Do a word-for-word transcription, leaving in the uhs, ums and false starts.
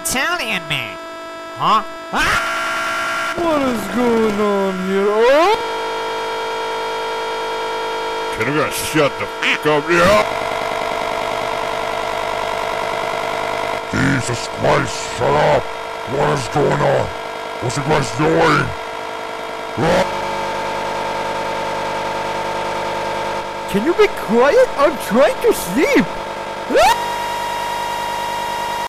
Italian man. Huh? Ah! What is going on here? Oh! Can you guys shut the f*** up? Yeah! Jesus Christ, shut up! What is going on? What's you guys doing? Ah! Can you be quiet? I'm trying to sleep! Ah!